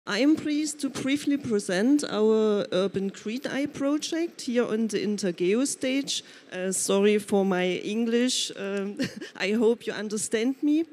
I am pleased to briefly present our Urban Green Eye project here on the Intergeo stage. Sorry for my English, I hope you understand me.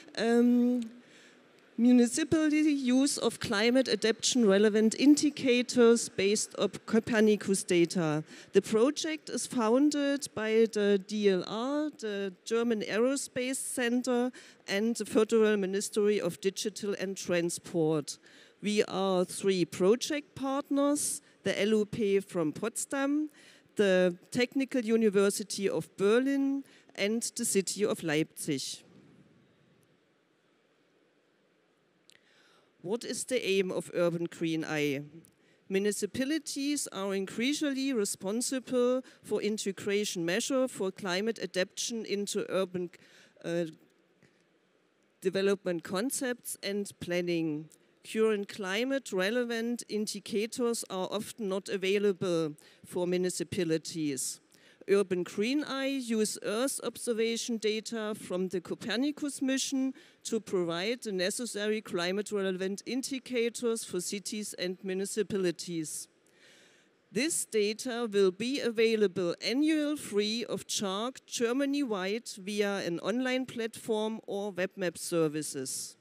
Municipal use of climate adaptation relevant indicators based on Copernicus data. The project is founded by the DLR, the German Aerospace Center, and the Federal Ministry of Digital and Transport. We are 3 project partners, the LUP from Potsdam, the Technical University of Berlin, and the city of Leipzig. What is the aim of Urban Green Eye? Municipalities are increasingly responsible for integration measures for climate adaptation into urban development concepts and planning. Current climate-relevant indicators are often not available for municipalities. Urban Green Eye uses Earth observation data from the Copernicus mission to provide the necessary climate-relevant indicators for cities and municipalities. This data will be available annually free of charge Germany-wide via an online platform or web map services.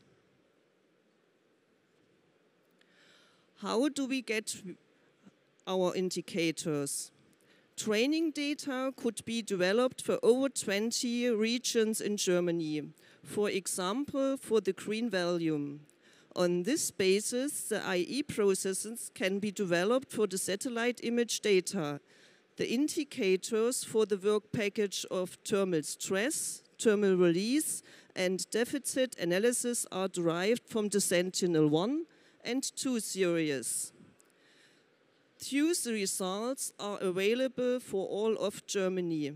How do we get our indicators? Training data could be developed for over 20 regions in Germany, for example, for the green value. On this basis, the IE processes can be developed for the satellite image data. The indicators for the work package of thermal stress, thermal release, and deficit analysis are derived from the Sentinel-1 and 2 series. These results are available for all of Germany.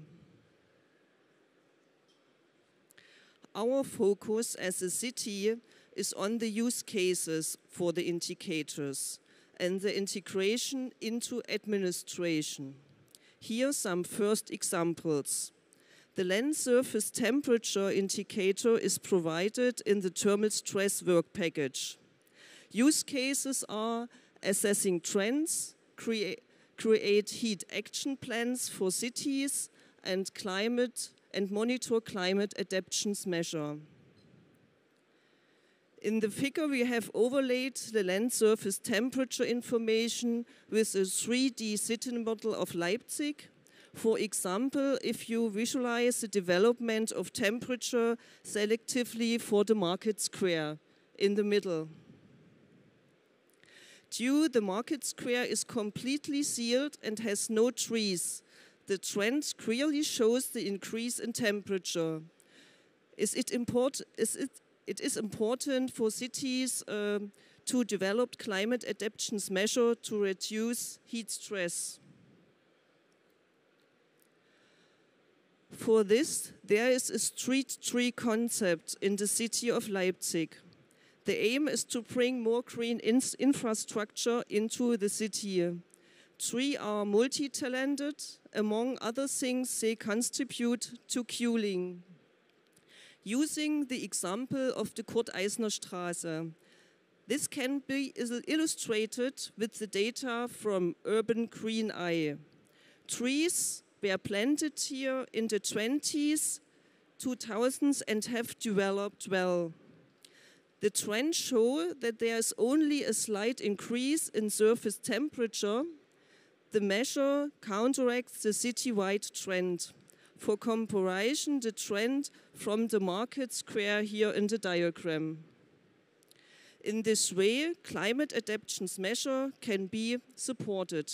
Our focus as a city is on the use cases for the indicators and the integration into administration. Here are some first examples. The land surface temperature indicator is provided in the thermal stress work package. Use cases are assessing trends, create heat action plans for cities, and monitor climate adaptations measure. In the figure, we have overlaid the land surface temperature information with a 3D city model of Leipzig. For example, if you visualize the development of temperature selectively for the market square in the middle. The market square is completely sealed and has no trees. The trend clearly shows the increase in temperature. It is important for cities to develop climate adaptations measures to reduce heat stress. For this, there is a street tree concept in the city of Leipzig. The aim is to bring more green infrastructure into the city. Trees are multi-talented. Among other things, they contribute to cooling. Using the example of the Kurt-Eisner-Straße, this can be illustrated with the data from Urban Green Eye. Trees were planted here in the 20s, 2000s and have developed well. The trends show that there is only a slight increase in surface temperature. The measure counteracts the citywide trend. For comparison, the trend from the market square here in the diagram. In this way, climate adaptations measure can be supported.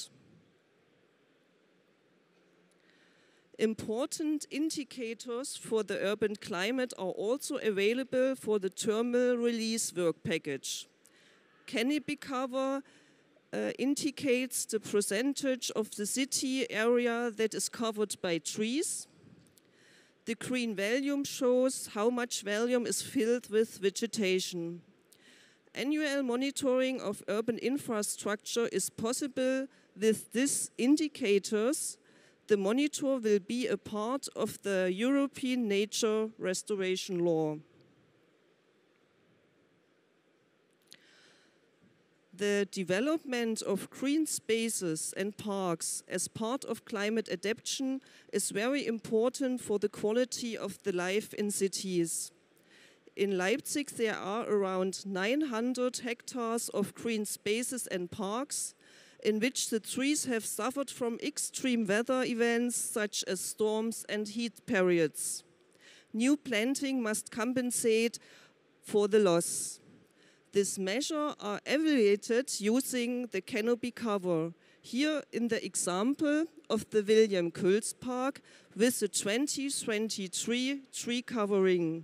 Important indicators for the urban climate are also available for the thermal release work package. Canopy cover indicates the percentage of the city area that is covered by trees. The green volume shows how much volume is filled with vegetation. Annual monitoring of urban infrastructure is possible with these indicators. The monitor will be a part of the European Nature Restoration Law. The development of green spaces and parks as part of climate adaptation is very important for the quality of the life in cities. In Leipzig, there are around 900 hectares of green spaces and parks in which the trees have suffered from extreme weather events such as storms and heat periods. New planting must compensate for the loss. This measure are evaluated using the canopy cover. Here in the example of the William Kuls Park with the 2023 tree covering.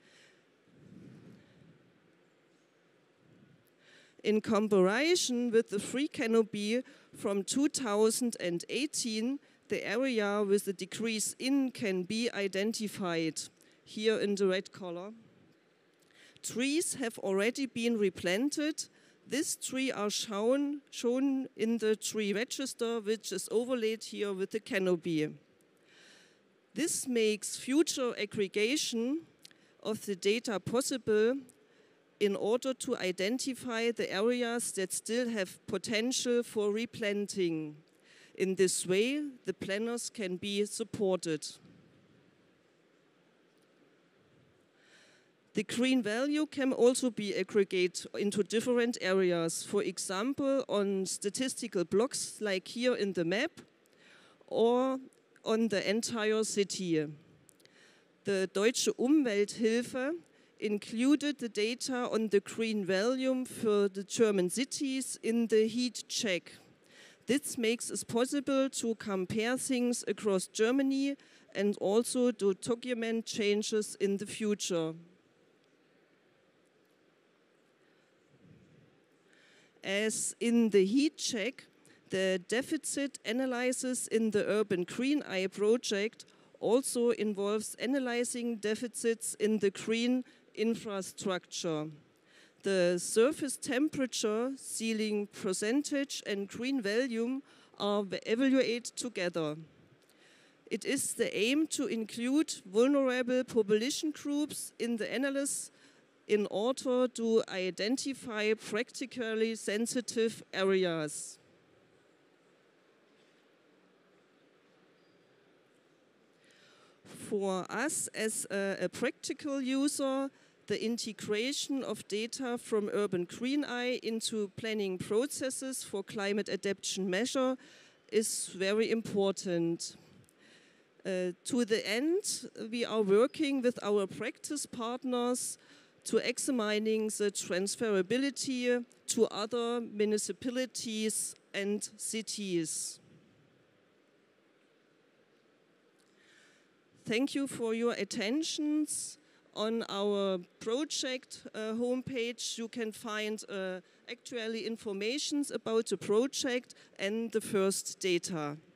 In comparison with the free canopy from 2018, the area with the decrease in can be identified, here in the red color. Trees have already been replanted. These trees are shown in the tree register, which is overlaid here with the canopy. This makes future aggregation of the data possible in order to identify the areas that still have potential for replanting. In this way, the planners can be supported. The green value can also be aggregated into different areas, for example, on statistical blocks like here in the map, or on the entire city. The Deutsche Umwelthilfe included the data on the green value for the German cities in the heat check. This makes it possible to compare things across Germany and also to document changes in the future. As in the heat check, the deficit analysis in the Urban Green Eye project also involves analyzing deficits in the green infrastructure. The surface temperature, ceiling percentage and green volume are evaluated together. It is the aim to include vulnerable population groups in the analysis in order to identify practically sensitive areas. For us as a practical user, the integration of data from Urban Green Eye into planning processes for climate adaptation measure is very important. To the end, we are working with our practice partners to examining the transferability to other municipalities and cities. Thank you for your attention. On our project homepage, you can find actually information about the project and the first data.